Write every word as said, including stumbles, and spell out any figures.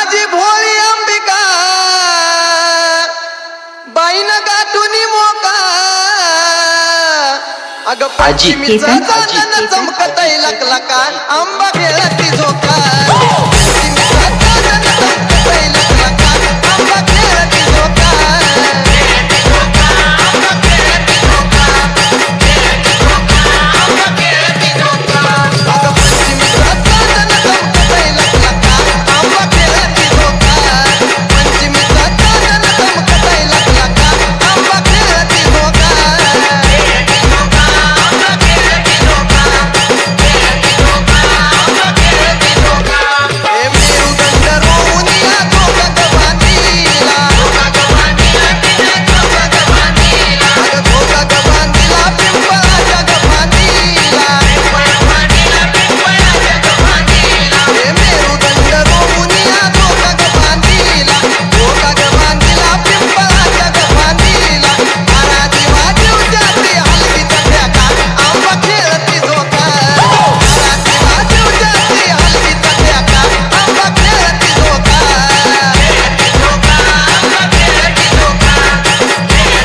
माझी भोळी अंबिका बाईन गाठुनी मोका अग पश्चिमीचा चांदण चमकतय लकलका आंबा खेळती झोका